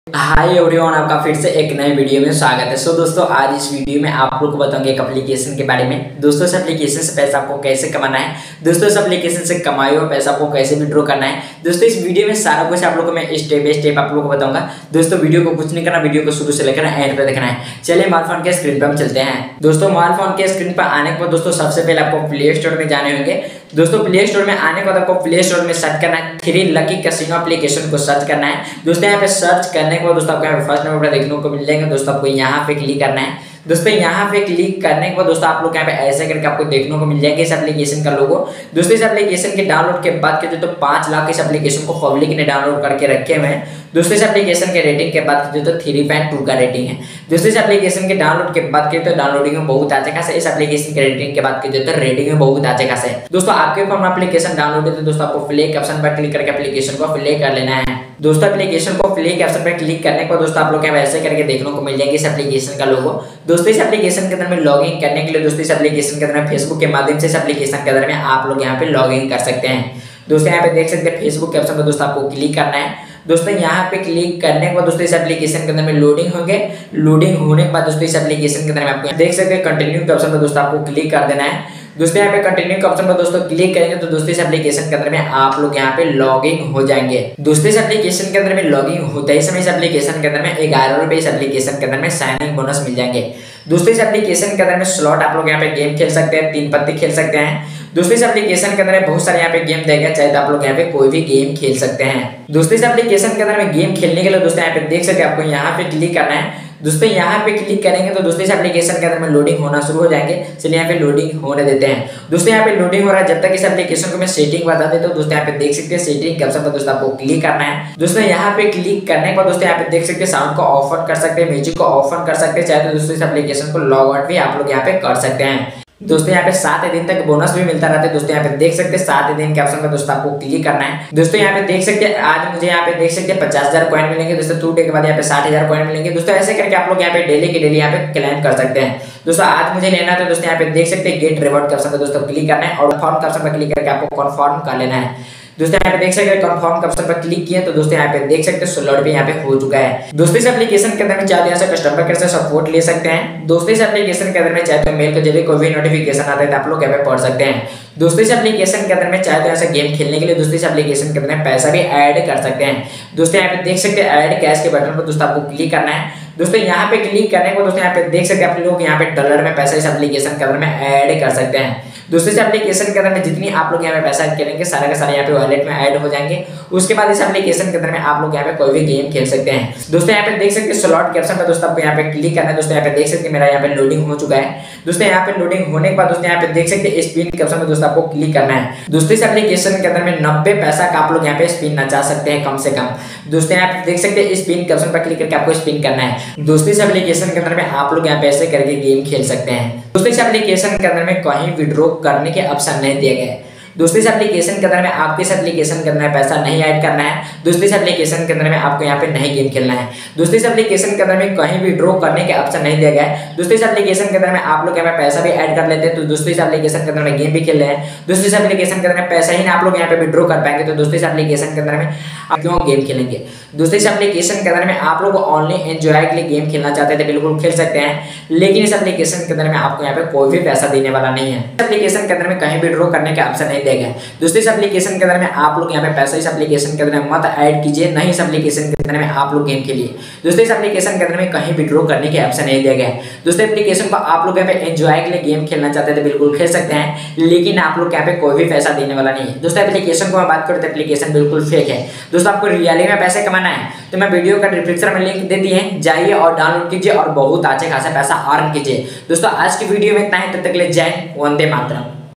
Hi everyone, आपका फिर से एक नए वीडियो में स्वागत है। सो दोस्तों, आज इस वीडियो में आप लोग को बताऊंगे एक एप्लीकेशन के बारे में। दोस्तों, इस एप्लीकेशन से पैसा आपको कैसे कमाना है, दोस्तों इस एप्लीकेशन से कमाए हुए पैसा आपको कैसे विड्रॉ करना है। दोस्तों, इस वीडियो में सारा कुछ आप लोग को मैं स्टेप बाय स्टेप आप लोग को बताऊंगा। दोस्तों, वीडियो को कुछ नहीं करना, वीडियो को शुरू से लेकर एंड पे देखना है। चलिए मोबाइल फोन के स्क्रीन पर हम चलते हैं। दोस्तों, मोबाइल फोन के स्क्रीन पर आने के बाद दोस्तों सबसे पहले आपको प्ले स्टोर में जाने होंगे। दोस्तों, प्ले स्टोर में आने के बाद आपको प्ले स्टोर में सर्च करना है 3 लकी कैसीनो एप्लीकेशन को सर्च करना है। दोस्तों, यहाँ पे सर्च करने के बाद दोस्तों आपको यहाँ पे फर्स्ट नंबर पर देखने को मिल जाएंगे। दोस्तों, आपको यहाँ पे क्लिक करना है। दोस्तों, यहाँ पे क्लिक करने के बाद दोस्तों आप लोग यहाँ पे ऐसे करके आपको देखने को मिल जाएगा इस एप्लीकेशन का लोगो। दोस्तों, इस एप्लीकेशन के डाउनलोड के बाद के तो 5 लाख इस एप्लीकेशन को पब्लिक ने डाउनलोड करके रखे हुए हैं। दोस्तों, इस एप्लीकेशन के रेटिंग के बाद तो 3.2 का रेटिंग है। दोस्तों, इस एप्लीकेशन के डाउनलोड के बाद के तो डाउनलोडिंग में बहुत अच्छे खासा, इस एप्लीकेशन के रेटिंग के बाद के तो रेटिंग में बहुत अच्छे खासा है। दोस्तों, आपके फोन में एप्लीकेशन डाउनलोड है तो दोस्तों आपको प्ले के ऑप्शन पर क्लिक करके एप्लीकेशन को प्ले कर लेना है। दोस्तों, एप्लीकेशन को प्ले के ऑप्शन पर क्लिक करने के बाद दोस्तों आप लोग यहाँ ऐसे करके देखने को मिल जाएंगे इस एप्लीकेशन का लोगो। दोस्तों, इस एप्लीकेशन के अंदर में लॉगिन करने के लिए दोस्तों इस एप्लीकेशन के अंदर में फेसबुक के माध्यम से इस एप्लीकेशन के अंदर में आप लोग यहाँ पे लॉगिन कर सकते हैं। दोस्तों, यहाँ पे देख सकते हैं फेसबुक के ऑप्शन पर दोस्तों आपको क्लिक करना है। दोस्तों, यहाँ पे क्लिक करने के बाद दोस्तों इस एप्लीकेशन के अंदर में लोडिंग होंगे। लोडिंग होने के बाद दोस्तों इस एप्लीकेशन के अंदर में आपको देख सकते हैं कंटिन्यू के ऑप्शन पर दोस्तों आपको क्लिक कर देना है। दोस्तों, यहाँ पे कंटिन्यू के ऑप्शन पर दोस्तों क्लिक करेंगे तो दोस्तों इस एप्लीकेशन के अंदर में आप लोग यहाँ पे लॉगिन हो जाएंगे। दोस्तों, इस एप्लीकेशन के अंदर में लॉगिन होते ही समय इस एप्लीकेशन के अंदर में 11 रुपए इस एप्लीकेशन के अंदर में साइनिंग बोनस मिल जाएंगे। दोस्तों, इस एप्लीकेशन के अंदर में स्लॉट आप लोग यहाँ पे गेम खेल सकते हैं, 3 पत्ती खेल सकते हैं। दोस्तों, इस एप्लीकेशन के अंदर में बहुत सारे यहाँ पे गेम देगा, चाहे तो आप लोग यहाँ पे कोई भी गेम खेल सकते हैं। दोस्तों, इस एप्लीकेशन के अंदर में गेम खेलने के लिए दोस्तों यहाँ पे देख सकते हैं आपको यहाँ पे क्लिक करना है। दोस्तों, यहाँ पे क्लिक करेंगे तो दोस्तों इस एप्लीकेशन के अंदर में लोडिंग होना शुरू हो जाएंगे। चलिए यहाँ पे लोडिंग होने देते हैं। दोस्तों, यहाँ पे लोडिंग हो रहा है, जब तक इस एप्लीकेशन को मैं सेटिंग बता देता हूं। दोस्तों, यहाँ पे देख सकते हैं सेटिंग के ऑप्शन पर दोस्तों आपको क्लिक करना है। दोस्तों, यहाँ पे क्लिक करने के बाद दोस्तों यहाँ पे देख सकते हैं साउंड को ऑफ ऑन कर सकते हैं, म्यूजिक को ऑफ ऑन कर सकते हैं, चाहे तो दोस्तों इस एप्लीकेशन को लॉग आउट भी आप लोग यहाँ पे कर सकते हैं। दोस्तों, यहाँ पे 7 दिन तक बोनस भी मिलता रहता है। दोस्तों, यहाँ पे देख सकते हैं 7 दिन के ऑप्शन पर दोस्तों आपको क्लिक करना है। दोस्तों, यहाँ पे देख सकते हैं आज मुझे यहाँ पे देख सकते हैं 50,000 कॉइन मिलेंगे। दोस्तों, 2 डे के बाद यहाँ पे 60,000 कॉइन मिलेंगे। दोस्तों, ऐसे करके आप लोग यहाँ पे डेली के डेली यहाँ पे क्लेम कर सकते हैं। दोस्तों, आज मुझे लेना है तो दोस्तों यहाँ पे देख सकते हैं गेट रिवॉर्ड के ऑप्शन पर दोस्तों क्लिक करना है और फॉर्म के ऑप्शन पर क्लिक करके आपको कन्फर्म कर लेना है। दोस्तों, यहाँ पे देख सकते हैं कंफर्म के ऑप्शन पर क्लिक किया तो दोस्तों यहाँ पे देख सकते हैं स्लॉट भी यहाँ पे हो चुका है। दोस्तों, इस एप्लीकेशन के अंदर में चाहे तो कस्टमर केयर से सपोर्ट ले सकते हैं। दोस्तों, इस एप्लीकेशन के अंदर में चाहे तो मेल को जब भी कोई भी नोटिफिकेशन आता है तो आप लोग यहाँ पे पढ़ सकते हैं। दोस्तों, इस एप्लीकेशन के अंदर में चाहे तो ऐसा गेम खेलने के लिए दोस्तों इस एप्लीकेशन के अंदर में पैसा भी ऐड कर सकते हैं। दोस्तों, यहाँ पे देख सकते हैं ऐड कैश के बटन पर दोस्तों आपको क्लिक करना है। दोस्तों, यहाँ पे क्लिक करने को दोस्तों यहाँ पे देख सकते हैं आप लोग यहाँ पे डॉलर में पैसा इस एप्लीकेशन के अंदर में ऐड कर सकते हैं। दोस्तों, इस एप्लीकेशन के अंदर में जितनी आप लोग यहाँ पे पैसा करेंगे सारा का सारा यहाँ पे वॉलेट में ऐड हो जाएंगे। उसके बाद इस एप्लीकेशन के अंदर में आप लोग यहाँ पे कोई भी गेम खेल सकते हैं। दोस्तों, यहाँ पे देख सकते हैं स्लॉट के ऑप्शन पर दोस्तों आपको यहाँ पे क्लिक करना है। दोस्तों, यहाँ पे देख सकते हैं मेरा यहाँ पे लोडिंग हो चुका है। दोस्तों, यहाँ पे लोडिंग होने के बाद दोस्तों यहाँ पे देख सकते हैं स्पिन के ऑप्शन पर दोस्तों आपको क्लिक करना है। दोस्तों, इस एप्लीकेशन के अंदर में 90 पैसा का आप लोग यहाँ पे स्पिन नचा सकते हैं कम से कम। दोस्तों, यहाँ पे देख सकते हैं स्पिन के ऑप्शन पर क्लिक करके आपको स्पिन करना है। दोस्तों, इस एप्लीकेशन के अंदर में आप लोग यहाँ पे ऐसे करके गेम खेल सकते हैं। दोस्तों, इस एप्लीकेशन के अंदर में कहीं विड्रॉ करने के ऑप्शन नहीं दिए गए। दोस्तों, इस एप्लीकेशन के अंदर में आपके इस एप्लीकेशन के अंदर में पैसा नहीं ऐड करना है। दोस्तों, इस एप्लीकेशन के अंदर में आपको यहाँ पे नहीं गेम खेलना है। दोस्तों, इस एप्लीकेशन के अंदर में कहीं भी ड्रॉ करने के ऑप्शन नहीं दिया गया है। दोस्तों, इस एप्लीकेशन के अंदर में आप लोग यहाँ पे पैसा भी ऐड कर लेते हैं तो दोस्तों इस एप्लीकेशन के अंदर में गेम भी खेल रहे हैं। दोस्तों, इस एप्लीकेशन के अंदर में पैसा ही ना आप लोग यहाँ पे विड्रॉ कर पाएंगे तो दोस्तों इस एप्लीकेशन के अंदर में आप क्यों गेम खेलेंगे। दोस्तों, इस एप्लीकेशन के अंदर में आप लोग ओनली एंजॉय के लिए गेम खेलना चाहते थे बिल्कुल खेल सकते हैं, लेकिन इस एप्लीकेशन के अंदर में आपको यहाँ पे कोई भी पैसा देने वाला नहीं है। इस एप्लीकेशन के अंदर में कहीं भी ड्रॉ करने का ऑप्शन नहीं दिया गया। दोस्तों, इस एप्लीकेशन के अंदर में आप लोग यहाँ पे पैसा इस एप्लीकेशन के अंदर में मत ऐड कीजिए, नहीं इस एप्लीकेशन के अंदर में आप लोग गेम खेलिए। दोस्तों, इस एप्लीकेशन के अंदर में कहीं विड्रॉ करने के ऑप्शन नहीं दिया गया है। दोस्तों, एप्लीकेशन को आप लोग यहाँ पे एंजॉय के लिए गेम खेलना चाहते थे बिल्कुल खेल सकते हैं, लेकिन आप लोग यहाँ पे कोई भी पैसा देने वाला नहीं है। दोस्तों, एप्लीकेशन को मैं बात करूँ तो एप्लीकेशन बिल्कुल फेक है। दोस्तों, आपको रियली में पैसे कमाना है तो मैं वीडियो का डिस्क्रिप्शन में लिंक दे दिए हैं, जाइए और डाउनलोड कीजिए और बहुत अच्छे खासा पैसा अर्न कीजिए। दोस्तों, आज की वीडियो में इतना ही, तब तक के लिए जय हिंद, वंदे मातरम।